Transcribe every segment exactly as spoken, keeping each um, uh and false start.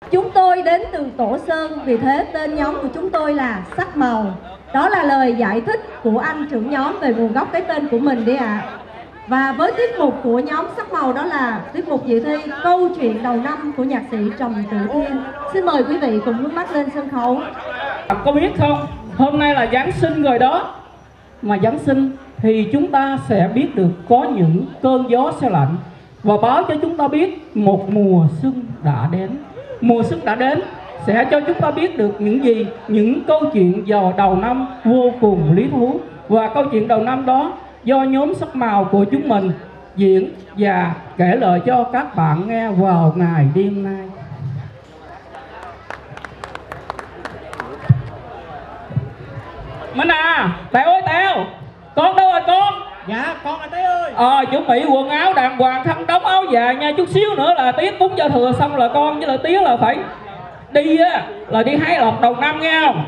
Chúng tôi đến từ Tổ Sơn, vì thế tên nhóm của chúng tôi là Sắc Màu. Đó là lời giải thích của anh trưởng nhóm về nguồn gốc cái tên của mình đi ạ. À. Và với tiết mục của nhóm Sắc Màu đó là tiết mục dự thi câu chuyện đầu năm của nhạc sĩ Trầm Tự Thiên. Xin mời quý vị cùng hướng mắt lên sân khấu. Có biết không, hôm nay là Giáng sinh rồi đó. Mà Giáng sinh thì chúng ta sẽ biết được có những cơn gió se lạnh và báo cho chúng ta biết một mùa xuân đã đến. Mùa xuân đã đến sẽ cho chúng ta biết được những gì, những câu chuyện vào đầu năm vô cùng lý thú. Và câu chuyện đầu năm đó do nhóm Sắc Màu của chúng mình diễn và kể lại cho các bạn nghe vào ngày đêm nay. Minh à, Tèo ơi Tèo, con đâu rồi con? Dạ con anh Tế ơi. Ờ, chuẩn bị quần áo đàng hoàng, khăn đóng áo dài nha. Chút xíu nữa là Tía cúng giao thừa xong là con với là Tía là phải đi á, là đi hái lộc đầu năm nghe không?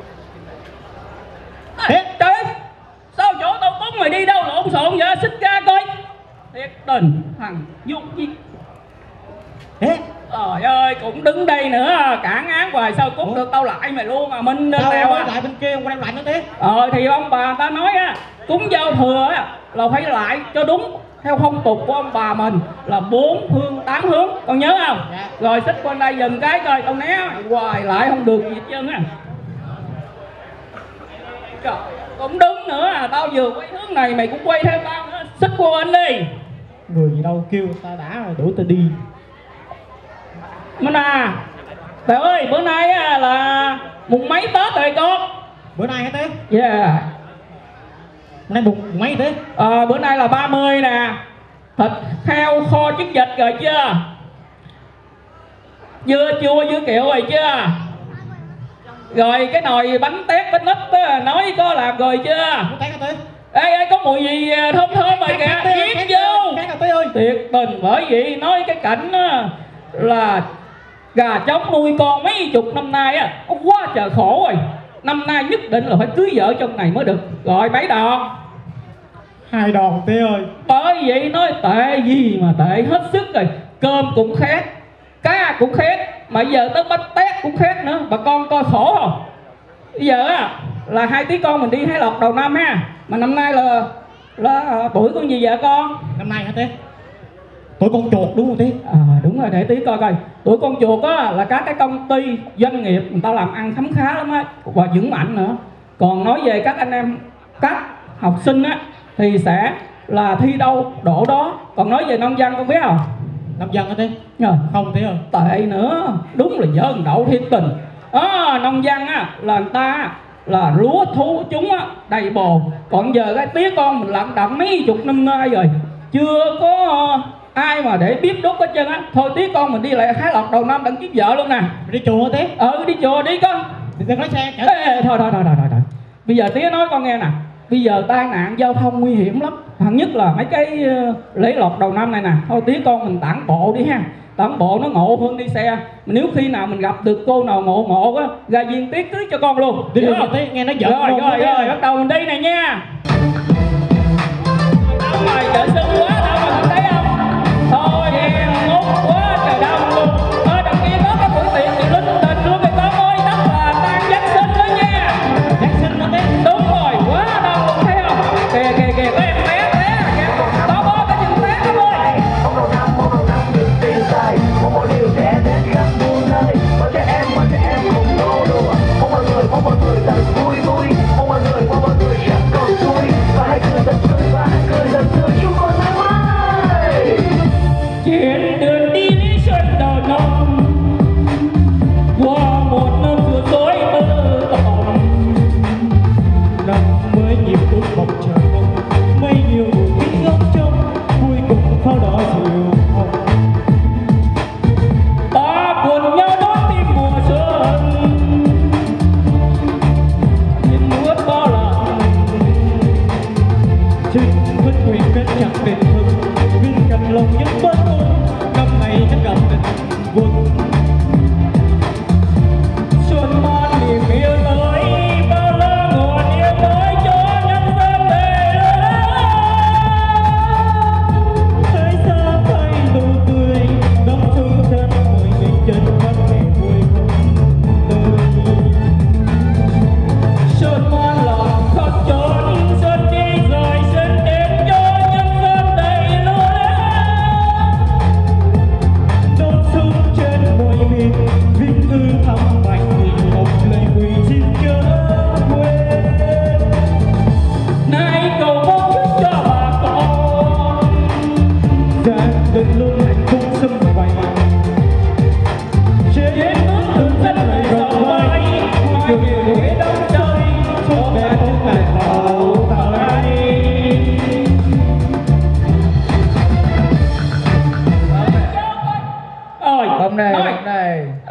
Ê, trời ơi, sao chỗ tao cúng mày đi đâu lộn xộn vậy? Xích ra coi. Thiệt tình thằng vô gì. Ê, trời ơi, cũng đứng đây nữa cản án hoài sao cúng Ủa? Được tao lại mày luôn à Minh. Tao Tèo à. Lại bên kia không đem lại nữa Tế. Ờ thì ông bà người ta nói á, cúng giao thừa á là phải lại cho đúng theo phong tục của ông bà mình là bốn phương tám hướng, con nhớ không? Dạ. Rồi xích quanh đây dừng cái coi tao né hoài lại không được gì hết trơn á. Trời, cũng đứng nữa à, tao vừa quay hướng này mày cũng quay theo tao nữa, xích qua anh đi. Người gì đâu kêu ta đã đuổi ta đi. Minh à, Tèo ơi, bữa nay á, là mùng mấy Tết rồi con? Bữa nay hả Tế? Yeah. Nay mùng mấy Tế? Ờ, bữa nay là ba mươi nè. Thịt heo kho trứng vịt rồi chưa? Dưa chua dưa kiệu rồi chưa? Rồi cái nồi bánh tét bánh ít á, nói có làm rồi chưa? Có tét hả Tế? Ê, ê, có mùi gì thơm thơm rồi kìa, kiếm vô. Tét hả Tế ơi? Tuyệt tình, bởi vậy nói cái cảnh á, là gà trống nuôi con mấy chục năm nay á, quá trời khổ rồi. Năm nay nhất định là phải cưới vợ trong này mới được. Rồi mấy đòn? Hai đòn Tế ơi. Bởi vậy nói tệ gì mà tệ hết sức rồi. Cơm cũng khét, cá cũng khét, mà giờ tới bánh tét cũng khét nữa. Bà con coi khổ không? Bây giờ á là hai tí con mình đi hái lộc đầu năm ha. Mà năm nay là là tuổi con gì vậy con? Năm nay hả Tế? Tuổi con chuột đúng không Tế? À, đúng rồi, để tí coi coi. Tuổi con chuột á là các cái công ty doanh nghiệp người ta làm ăn khấm khá lắm á và vững mạnh nữa. Còn nói về các anh em các học sinh á thì sẽ là thi đâu đổ đó. Còn nói về nông dân con biết không? Nông dân hả Tế? Rồi. Không Tế ơi. Tệ nữa, đúng là dân đậu thiên tình. À, nông dân á là người ta là lúa thu chúng á đầy bồ. Còn giờ cái tía con mình lận đận mấy chục năm nay rồi chưa có ai mà để biết đốt hết trơn á. Thôi tía con mình đi lại hái lộc đầu năm đặng kiếm vợ luôn nè. Đi chùa hả Tế? Ừ, đi chùa đi con. Đừng lái xe chở. Ê, thôi thôi thôi thôi thôi. Bây giờ tía nói con nghe nè. Bây giờ tai nạn giao thông nguy hiểm lắm. Hẳn nhất là mấy cái lễ lộc đầu năm này nè. Thôi tía con mình tản bộ đi ha. Tản bộ nó ngộ hơn đi xe. Nếu khi nào mình gặp được cô nào ngộ ngộ á, ra viên tiết cưới cho con luôn. Đi rồi Tế, nghe nó giỡn. Rồi rồi rồi, rồi bắt đầu mình đi này nha. Đâu mà chợ sưng quá, đâu mà không thấy không? Thôi em ngốc quá trời đông luôn. Ở đằng kia có cái buổi tiệc thì linh tình luôn rồi con ơi. Đất là tan Giáng sinh đó nha. Giáng sinh đó Tế. Đúng rồi, quá đông luôn thấy không? Kìa kìa kìa, có em té té kìa. Đó bó cái chân té lắm ơi. Một đầu năm, một đầu năm được tiền tài, một mọi điều sẽ đến khắp muôn nơi. Mọi trẻ em, mọi trẻ em cùng nô đùa. Mong mọi người, mong mọi người thật vui vui. Mong mọi người, mong mọi người chẳng còn vui. Và hãy cười thật tươi và hãy cười thật tươi, chúng con nắng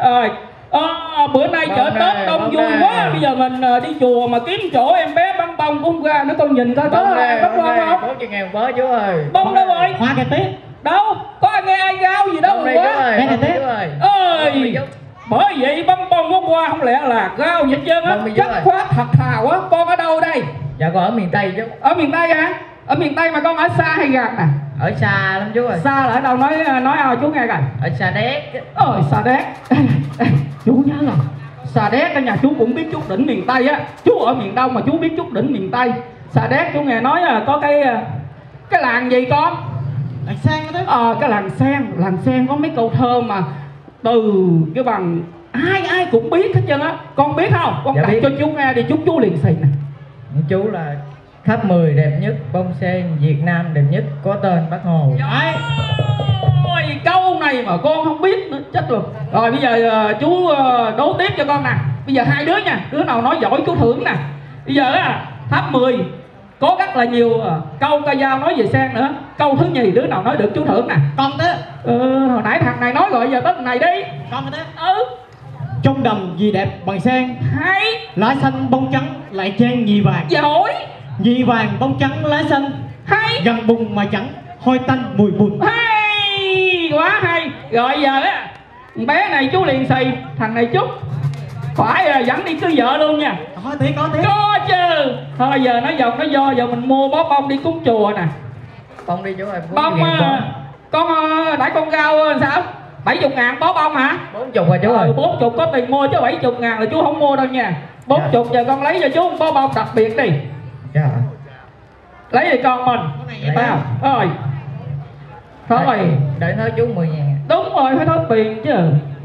Rồi à, bữa nay chợ Tết đông vui quá, bây giờ mình à, đi chùa mà kiếm chỗ em bé bắn bông cũng ra nữa, con nhìn coi có ai bắn bông không? Có chuyện ngàn bó chú ơi. Bông đâu rồi? Hoa cà tết. Đâu? Có ai nghe ai gao gì đâu Bông quá. Nghe cà tết. Ơi, bởi vậy bắn bông hôm qua không lẽ là gao gì hết trơn á, chắc quá thật thà quá. Con ở đâu đây? Dạ con ở miền Tây chú. Ở miền Tây hả? Ở miền Tây mà con ở xa hay gần nè? Ở xa lắm chú ơi. Xa là ở đâu, nói nói ao chú nghe coi. Ở Sa Đéc. Ơi Sa Đéc. Chú nhớ là Sa Đéc ở nhà chú cũng biết chút đỉnh miền Tây á. Chú ở miền Đông mà chú biết chút đỉnh miền Tây. Sa Đéc chú nghe nói là có cái cái làng gì con? Làng sen đó. Ờ cái làng sen, làng sen có mấy câu thơ mà từ cái bằng ai ai cũng biết hết trơn á. Con biết không? Con Dạ đọc biết. cho chú nghe đi, chú chú liền xì nè. Chú là tháp mười đẹp nhất, bông sen Việt Nam đẹp nhất, có tên Bác Hồ. Đấy. Ôi, câu này mà con không biết nữa, chết luôn. Rồi bây giờ uh, chú uh, đố tiếp cho con nè. Bây giờ hai đứa nha, đứa nào nói giỏi chú thưởng nè. Bây giờ á, tháp mười có rất là nhiều uh, câu ca dao nói về sen nữa. Câu thứ nhì đứa nào nói được chú thưởng nè. Con thế. Ừ, hồi nãy thằng này nói rồi, giờ tới thằng này đi. Con thế. Ừ. Trong đầm gì đẹp bằng sen, Hay. lá xanh bông trắng lại trang nhì vàng. Giỏi. Nhì vàng bông trắng lá xanh, Hay. gần bùn mà chẳng, hôi tanh mùi bùn. Hay. Quá hay. Rồi giờ á, bé này chú liền xì, thằng này chút phải à, dẫn đi cưới vợ luôn nha. Có tí có tí. Có chứ. Thôi giờ nói dòng nói do, giờ mình mua bó bông đi cúng chùa nè. Bông đi chú ơi. Bông à, con à, nãy con rau à, sao? bảy mươi ngàn bó bông hả? Bốn chục rồi chú ơi. Ừ, bốn mươi có tiền mua chứ bảy mươi ngàn là chú không mua đâu nha. Bốn mươi giờ con lấy cho chú một bó bông đặc biệt đi. Dạ. Lấy đi con mình. Lấy. Tao. Rồi. Thôi. Đợi nói chú mười ngàn. Đúng rồi, phải thốt tiền chứ.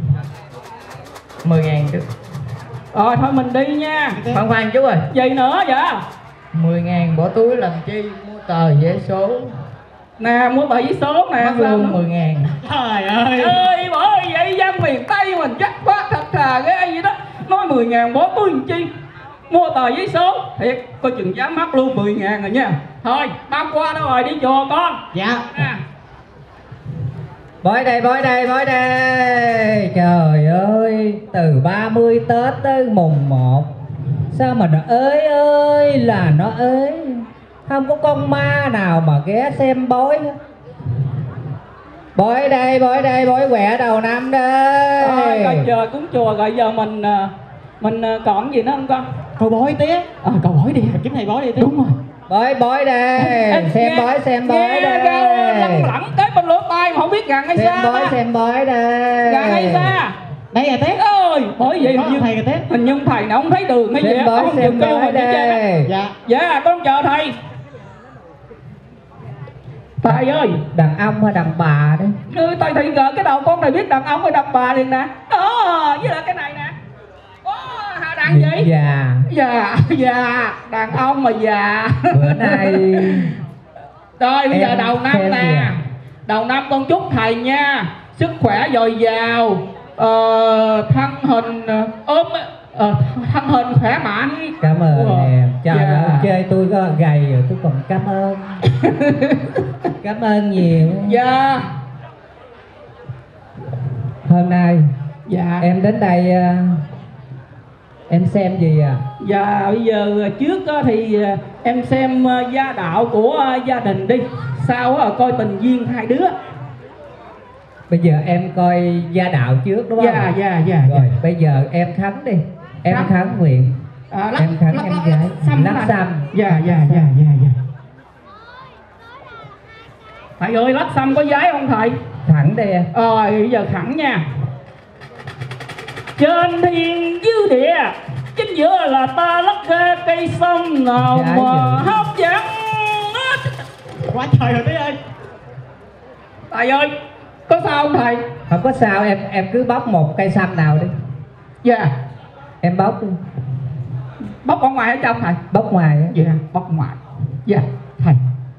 Mười ngàn chú. Rồi thôi mình đi nha. Khoan khoan chú ơi. Gì nữa vậy? Mười ngàn bỏ túi làm chi, mua tờ vé số. Nè mua tờ giấy số nè. Mất luôn mười ngàn. Trời ơi. Ơi bởi vậy dân miền Tây mình chắc quá thật thà ghê gì đó. Nói mười ngàn bó túi làm chi, mua tờ giấy số. Thiệt coi chừng giá mắc luôn mười ngàn rồi nha. Thôi bao qua đó rồi, đi chùa con. Dạ. Nè. Bói đây, bói đây, bói đây. Trời ơi, từ ba mươi Tết tới mùng một, sao mà nó ơi ơi là nó ơi. Không có con ma nào mà ghé xem bói hết. Bói đây, bói đây, bói quẹ đầu năm đây. Thôi coi chờ cúng chùa rồi, giờ mình mình còn gì nữa không con? Câu bói tía. Ờ cầu bói đi. Kiếm thầy bói đi tía. Đúng rồi. Bói, bói đây. Ê, Xem nghe- bói, xem bói nghe đây. ra lăng lẳng cái bên lỗ tai mà không biết gần hay Xem xa bói, ta. xem bói đây. Gần hay xa. Đây là tía. Ơi bởi vậy Có hình như thầy kìa tía. hình như thầy nào không thấy đường hay gì Xem á, bói, không xem chịu kêu bói mình đi chơi á. đây. Dạ. Dạ con chờ thầy. Thầy ơi. Đàn ông hay đàn bà đấy? Ừ, thầy thầy gỡ cái đầu con này biết đàn ông hay đàn bà liền nè. Đó với lại cái này nè. Ồ, hà đàn gì? Dạ. Dạ dạ đàn ông mà già. Bữa nay Rồi bây giờ em đầu năm khen nè. gì ạ? Đầu năm con chúc thầy nha, sức khỏe dồi dào, ờ, thân hình ờ, ốm ờ, thân hình khỏe mạnh. Cảm ơn Ủa, em. Trời dạ. ơi, chơi tôi có gầy rồi tôi còn cảm ơn. Cảm ơn nhiều. Dạ. Hôm nay Dạ. em đến đây ờ, em xem gì à? Dạ bây giờ trước á thì ờ, em xem ờ, gia đạo của ờ, gia đình đi. Sau á coi tình duyên hai đứa. Bây giờ em coi gia đạo trước đúng không? Dạ dạ dạ. Rồi bây giờ em khấn đi. Em Khấn. khấn nguyện. À, Em khấn em gái. xăm Lắc nè. xăm. Dạ dạ dạ dạ dạ. Thầy ơi lắc xăm có giấy không thầy? Thẳng đi em. Rồi bây giờ thẳng nha. Trên thiên dưới địa, chính giữa là ta lắc ra cây sâm nào Dạ, mà dạ. hấp dẫn. Quá trời rồi tía ơi. Thầy ơi có sao không thầy? Không có sao, em em cứ bóc một cây sâm nào đi. Dạ. Em bóc đi. Bóc ở ngoài ở trong thầy? Bóc ngoài á. Dạ bóc ngoài. Dạ thầy.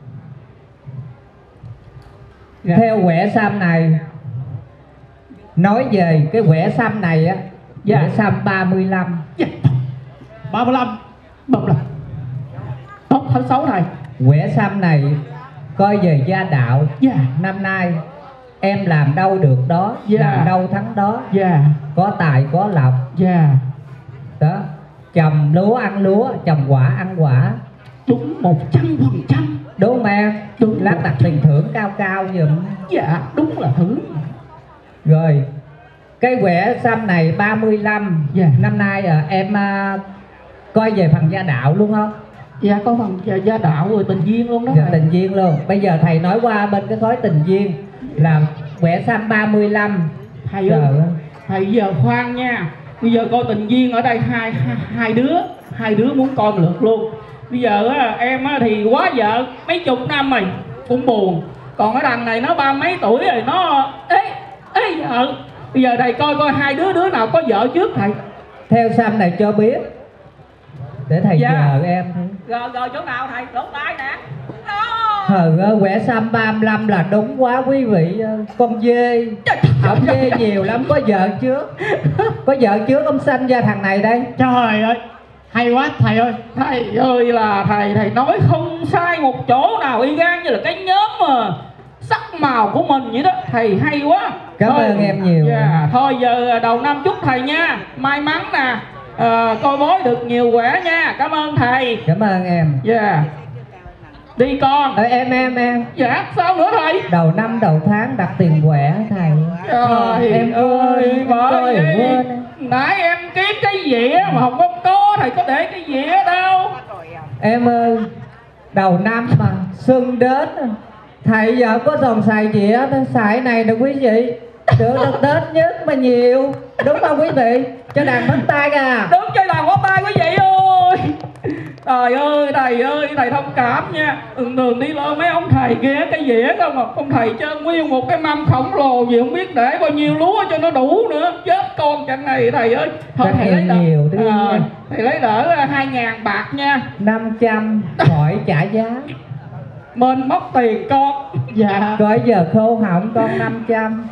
Dạ. Theo quẻ sâm này, nói về cái quẻ sâm này á, Dạ. quẻ sâm ba mươi lăm. Dạ. ba mươi lăm. Bóc là tốt thứ sáu thầy. Quẻ sâm này coi về gia đạo, Dạ. năm nay em làm đâu được đó, Dạ. làm đâu thắng đó, Dạ. có tài có lộc. Dạ. Đó, trồng lúa ăn lúa, trồng quả ăn quả. Đúng một trăm phần trăm. Đúng không em? Đúng. Lát đặt tiền thưởng cao cao giùm. Dạ đúng là thử. Rồi cây quẻ xăm này ba mươi lăm. Dạ. Năm nay à, em à, coi về phần gia đạo luôn không? Dạ có phần gia, gia đạo rồi tình duyên luôn đó Dạ, thầy. tình duyên luôn. Bây giờ thầy nói qua bên cái khối tình duyên là quẻ xăm ba mươi lăm. Thầy Trời ơi, ơi. thầy giờ khoan nha. Bây giờ coi tình duyên ở đây hai hai, hai đứa, hai đứa muốn coi lượt luôn. Bây giờ á, em á, thì quá vợ mấy chục năm rồi cũng buồn. Còn ở đằng này nó ba mấy tuổi rồi nó ế ế vợ. Bây giờ thầy coi coi hai đứa đứa nào có vợ trước thầy. Theo xăm này cho biết để thầy Dạ. chờ em. Rồi rồi chỗ nào thầy? Lỗ tai nè. Đó. Thời ơi, quẻ xăm ba mươi lăm là đúng quá quý vị. Con dê, ổng dê nhiều lắm, có vợ trước. Có vợ trước ông sanh ra thằng này đây. Trời ơi, hay quá thầy ơi. Thầy ơi là thầy, thầy nói không sai một chỗ nào, y gan như là cái nhóm mà sắc màu của mình vậy đó. Thầy hay quá. Cảm Thôi, ơn em nhiều. Dạ, thôi giờ đầu năm chúc thầy nha. May mắn nè, à, coi bói được nhiều quẻ nha. Cảm ơn thầy. Cảm ơn em. Dạ. Đi con. Ờ, em em em Dạ, sao nữa thầy? đầu năm đầu tháng đặt tiền quẻ thầy. Trời em ơi, bởi ơi vì quên. nãy em kiếm cái dĩa mà không có có, thầy có để cái dĩa đâu. Em ơi, đầu năm mà xuân đến, thầy giờ có dòng xài dĩa, xài này nè quý vị. Được là Tết nhất mà nhiều. Đúng không quý vị? Cho đàn bắt tay à. Đứng chơi đàn có tay quý vị ơi. Trời ơi, thầy ơi, thầy thông cảm nha. Thường thường đi lo mấy ông thầy kia cái dĩa không mà ông thầy chơi nguyên một cái mâm khổng lồ gì không biết để bao nhiêu lúa cho nó đủ nữa. Chết con trận này thầy ơi. Thôi Chắc thầy lấy đỡ, nhiều đi. à, thầy lấy đỡ hai ngàn bạc nha. Năm trăm khỏi trả giá. Mình móc tiền con. Dạ. Coi giờ khô hỏng con năm trăm.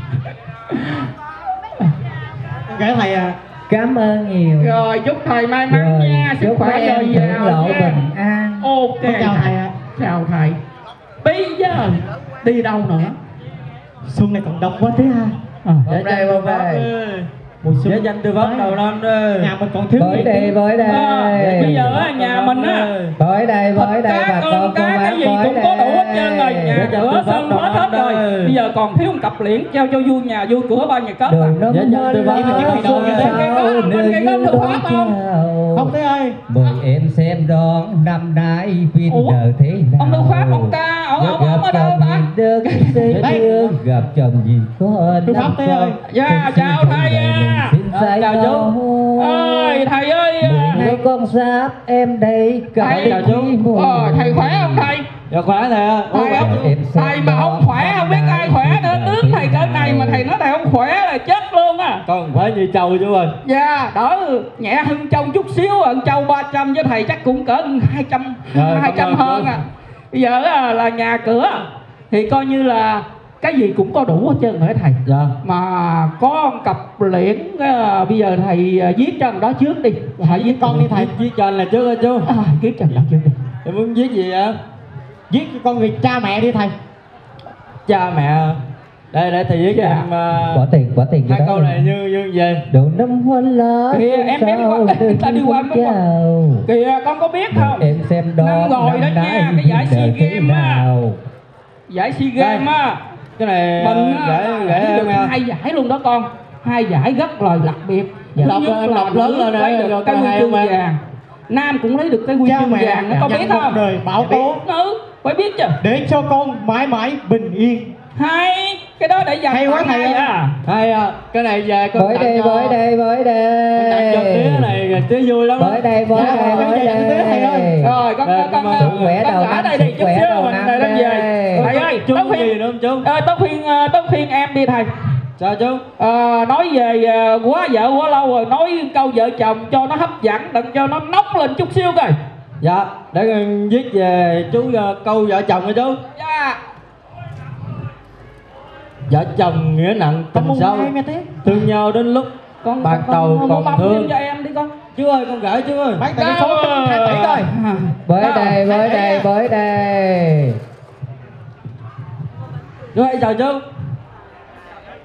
Gửi thầy à. Cảm ơn nhiều. Rồi chúc thầy may mắn Rồi, nha. Sức chúc khỏe mấy em dồi thưởng dào lộ nha. bình an. Ok. Con chào thầy ạ. Chào thầy. Bây giờ đi đâu nữa? Xuân này còn đông quá thế ha. À, Bông đây, bông đây. Mùa xuân Để danh tư vấn đầu năm đi. nhà mình còn thiếu Với gì đây, với đây. à, bây giờ á, nhà mình á, Với đây, với đây tất bà cả con con cô cái bác cái gì với cũng có đủ hết trơn rồi. đây. Nhà Để cho cửa tư sân vấn hết hết đầu năm rồi. đây. Bây giờ còn thiếu một cặp liễn treo cho vui nhà vui cửa bao nhiêu kết à. Đường nó Dạ, dạ, mơ tư vấn lỡ đầu xuân năm đây. sau Bên nơi cây như gom được đón pháp không? chào. Không thế ơi. Mời em xem đón năm nay viên Ủa? đời thế nào. Ông Tư Pháp, ông ca, ông- ông- ông ở đâu ta? Được xây Đây. đường, gặp chồng gì có Tư Pháp năm thế con. ơi. Dạ, chào thầy à. Ờ, chào chú. Ơi thầy ơi. à, Hai con giáp em đây cầm Thầy, chào chú. ờ, thầy khỏe không thầy? Dạ khỏe thầy ạ. Thầy không, Em xem thầy mà không đó, khỏe không biết ai khỏe nữa. Tướng thầy cỡ này mà thầy nói thầy không khỏe là chết luôn á. Con khỏe như trâu chú ơi. Dạ, đỡ nhẹ hơn trâu chút xíu, hơn trâu ba trăm với thầy chắc cũng cỡ hai trăm, Rồi, hai trăm cảm ơn hơn chú. à. Bây giờ là, là nhà cửa thì coi như là cái gì cũng có đủ hết trơn rồi thầy. Dạ. Mà có một cặp liễn à, bây giờ thầy à, viết cho thằng đó trước đi. Thầy viết Con đi thầy. Viết, viết cho anh là trước ơi chú. à, viết cho thằng đó trước đi. Em muốn viết gì ạ? Viết cho con người cha mẹ đi thầy. Cha mẹ. Đây để thầy viết cho Dạ. em à, Bỏ tiền, bỏ tiền hai vô đó. câu này như như vậy. Đầu năm hoa lá Kìa, em- em sao qua- đời ta đi qua em không qua. chào. Kìa con có biết không? Em xem đó Năm rồi đó nha, cái giải SEA Games á. Giải SEA Games á. Cái này Mình à, gửi á, gửi được em nha. hai giải luôn đó con. Hai giải rất là đặc biệt. Dạ. Thứ Đọc nhất lên, là đọc lớn nữ lên lấy nè, được rồi cái còn huy hai chương em. vàng. Nam cũng lấy được cái huy Cha chương mẹ vàng, nó có dành biết một không? đời bảo tố Ừ, phải biết chứ. để cho con mãi mãi bình yên. Hai cái đó để dành Hay quá tặng thầy ai ơi. à? Hay à, cái này về con Với tặng đây, cho- với đây, với con tặng cho đây. tía này, tía vui lắm đó. Với đây, với Dạ, đây, con với dạy tía thầy ơi. đây. Rồi con Dạ, con con cảm ơn. Sức khỏe con đầu ở năm, đây đi sức chút khỏe xíu đầu mình năm đây đem về. đây. Thầy ơi, Chú tóc gì khuyên, nữa không chú? ờ, tóc khuyên ờ, tóc khuyên em đi thầy. Sao chú? Ờ, nói về ờ, quá vợ quá lâu rồi, nói câu vợ chồng cho nó hấp dẫn, đừng cho nó nóng lên chút xíu coi. Dạ, để con viết về chú ờ, câu vợ chồng nha chú. Dạ. Vợ chồng nghĩa nặng tình Cảm ơn sâu, hai mẹ tía. thương nhau đến lúc Con bạc con- đầu con còn bấm thương. thêm cho em đi con. Chú ơi, con gửi chú ơi. Bác tại số hai tỷ coi. Với Đâu? đây, với Hai tỷ đây, à. với đây. Chú ơi, chào chú.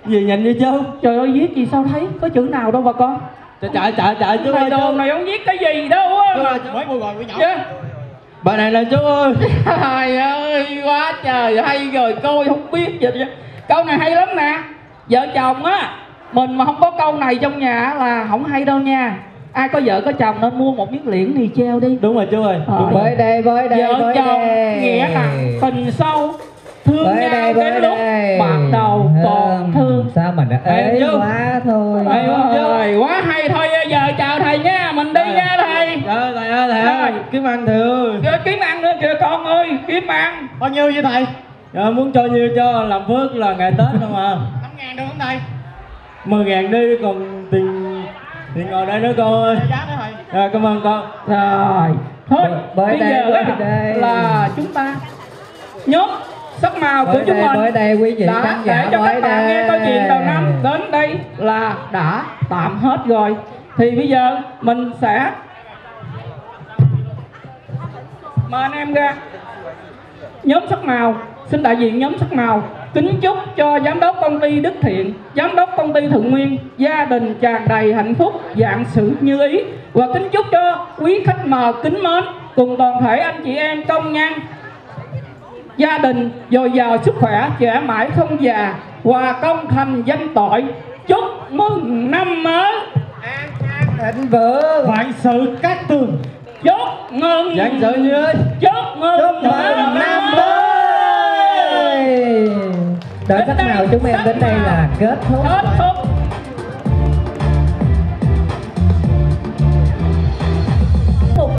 Gì nhìn vậy chú? Trời ơi viết gì sao thấy có chữ nào đâu bà con. Trời trời trời trời chú Này ơi đồ chú. này không viết cái gì đâu á mà. Mới mua rồi với nhỏ. Dạ. Bà này là chú ơi. Trời ơi quá trời hay rồi, cô không biết gì vậy. Câu này hay lắm nè. Vợ chồng á, mình mà không có câu này trong nhà là không hay đâu nha. Ai có vợ có chồng nên mua một miếng liễn thì treo đi. Đúng rồi chú ơi. Ờ. Đúng rồi. Với đây, với đây, Vợ với chồng đây. nghĩa nặng tình sâu, thương Với nhau đây, với đến lúc đây. ban đầu còn Không, thương. sao mà nó Hay ế chú. quá thôi. Hay quá chú. Rồi, quá hay thôi, giờ chào thầy nha, mình đi Rồi. nha thầy. Trời thầy ơi thầy ơi. Rồi. Kiếm ăn thầy ơi. Kìa, kiếm ăn nữa kìa con ơi, kiếm ăn. Bao nhiêu vậy thầy? Dạ, muốn cho nhiêu cho làm phước là ngày Tết không à? năm ngàn được không thầy? mười ngàn đi, còn tiền tiền ngồi đây nữa con ơi. Giá nữa thầy. Dạ, cảm ơn con. Rồi, thôi Bởi bây đây, giờ bởi á, đây. là chúng ta nhóm sắc màu của Bởi chúng đây, mình bởi đây, quý vị đã khán để giả, cho các bởi bạn nghe câu chuyện đầu năm đây. đến đây là đã tạm hết rồi. Thì bây giờ mình sẽ mời anh em ra. Nhóm sắc màu, xin đại diện nhóm sắc màu kính chúc cho giám đốc công ty Đức Thiện, giám đốc công ty Thượng Nguyên gia đình tràn đầy hạnh phúc, vạn sự như ý. Và kính chúc cho quý khách mời kính mến cùng toàn thể anh chị em công nhân gia đình dồi dào sức khỏe, trẻ mãi không già, hòa công thành danh tội. Chúc mừng năm mới An khang thịnh vượng. Vạn sự cát tường. chúc mừng Vạn sự như ý. chúc mừng Chúc mừng năm mới. Đội sắc màu chúng em đến đây là kết thúc. kết thúc